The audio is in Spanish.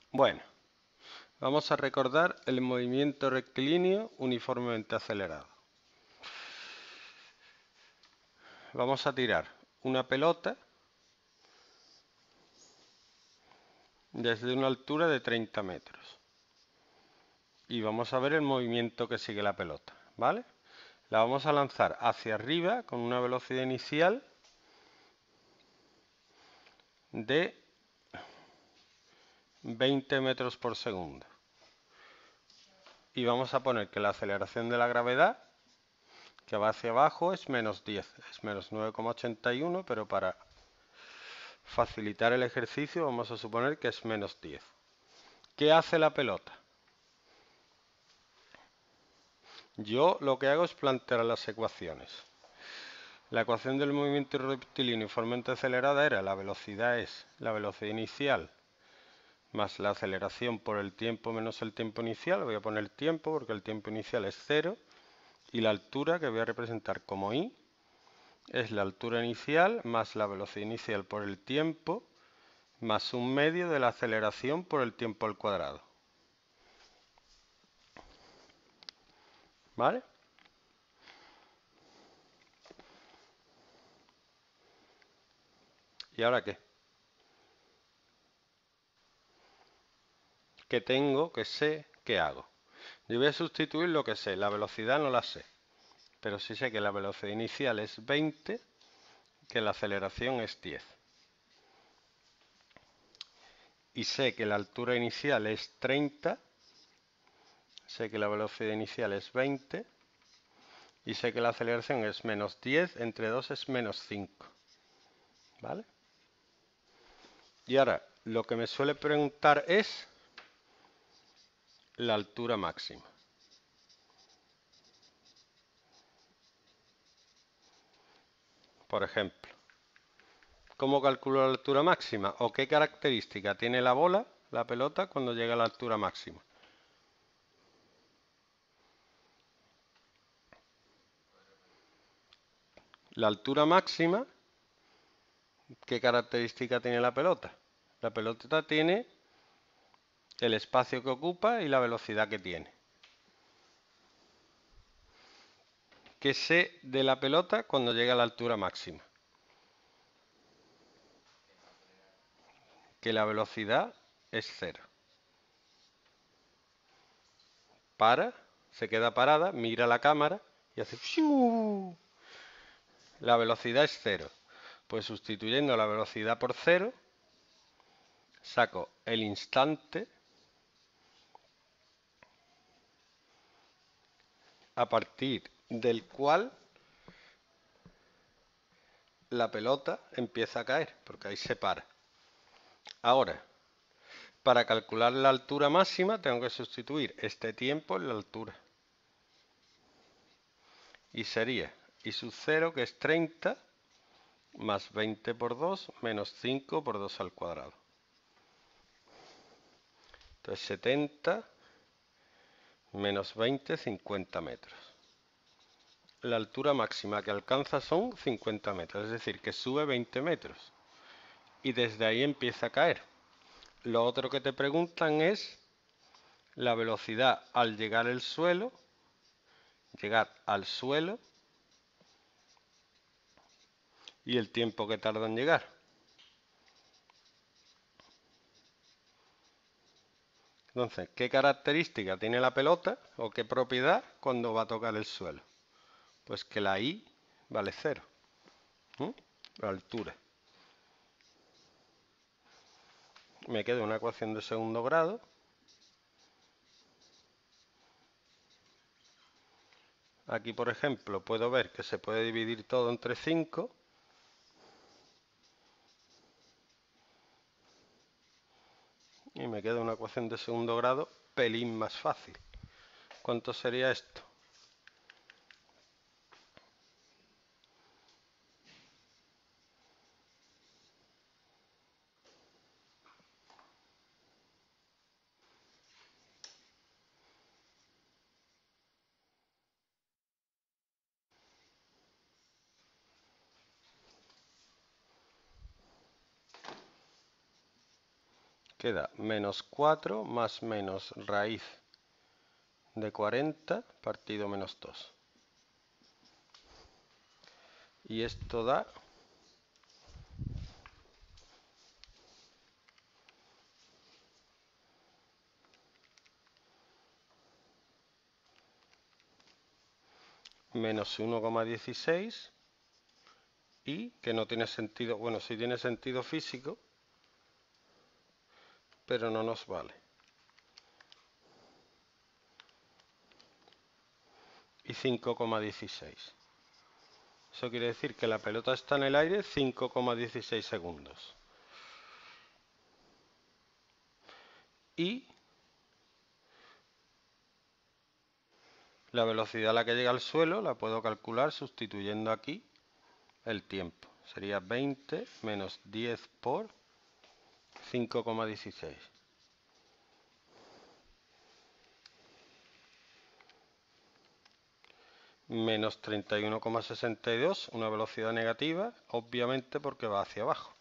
Bueno, vamos a recordar el movimiento rectilíneo uniformemente acelerado. Vamos a tirar una pelota desde una altura de 30 metros. Y vamos a ver el movimiento que sigue la pelota, ¿vale? La vamos a lanzar hacia arriba con una velocidad inicial de 20 metros por segundo. Y vamos a poner que la aceleración de la gravedad que va hacia abajo es menos 10, es menos 9,81, pero para facilitar el ejercicio vamos a suponer que es menos 10. ¿Qué hace la pelota? Yo lo que hago es plantear las ecuaciones. La ecuación del movimiento rectilíneo uniformemente acelerada era la velocidad es la velocidad inicial más la aceleración por el tiempo menos el tiempo inicial. Voy a poner tiempo porque el tiempo inicial es 0. Y la altura que voy a representar como i es la altura inicial más la velocidad inicial por el tiempo más un medio de la aceleración por el tiempo al cuadrado. ¿Vale? ¿Y ahora qué? ¿Qué tengo? ¿Qué sé? ¿Qué hago? Yo voy a sustituir lo que sé. La velocidad no la sé. Pero sí sé que la velocidad inicial es 20, que la aceleración es 10. Y sé que la altura inicial es 30. Sé que la velocidad inicial es 20. Y sé que la aceleración es menos 10. Entre 2 es menos 5. ¿Vale? Y ahora, lo que me suele preguntar es la altura máxima. Por ejemplo, ¿cómo calculo la altura máxima? ¿O qué característica tiene la bola, la pelota, cuando llega a la altura máxima? La altura máxima, ¿qué característica tiene la pelota? La pelota tiene el espacio que ocupa y la velocidad que tiene. ¿Qué sé de la pelota cuando llega a la altura máxima? Que la velocidad es 0. Para, se queda parada, mira la cámara y hace ¡fiu! La velocidad es 0. Pues sustituyendo la velocidad por 0, saco el instante a partir del cual la pelota empieza a caer, porque ahí se para. Ahora, para calcular la altura máxima tengo que sustituir este tiempo en la altura. Y sería i sub 0, que es 30, más 20 por 2, menos 5 por 2 al cuadrado. Entonces 70 menos 20, 50 metros. La altura máxima que alcanza son 50 metros, es decir, que sube 20 metros. Y desde ahí empieza a caer. Lo otro que te preguntan es la velocidad al llegar al suelo y el tiempo que tarda en llegar. Entonces, ¿qué característica tiene la pelota o qué propiedad cuando va a tocar el suelo? Pues que la i vale 0. La altura. Me queda una ecuación de segundo grado. Aquí, por ejemplo, puedo ver que se puede dividir todo entre 5. Y me queda una ecuación de segundo grado pelín más fácil. ¿Cuánto sería esto? queda menos 4 más menos raíz de 40 partido menos 2. Y esto da menos 1,16 y que no tiene sentido, bueno, sí tiene sentido físico, pero no nos vale. Y 5,16. Eso quiere decir que la pelota está en el aire 5,16 segundos. Y la velocidad a la que llega al suelo la puedo calcular sustituyendo aquí el tiempo. Sería 20 menos 10 por 5,16. Menos 31,62, una velocidad negativa, obviamente porque va hacia abajo.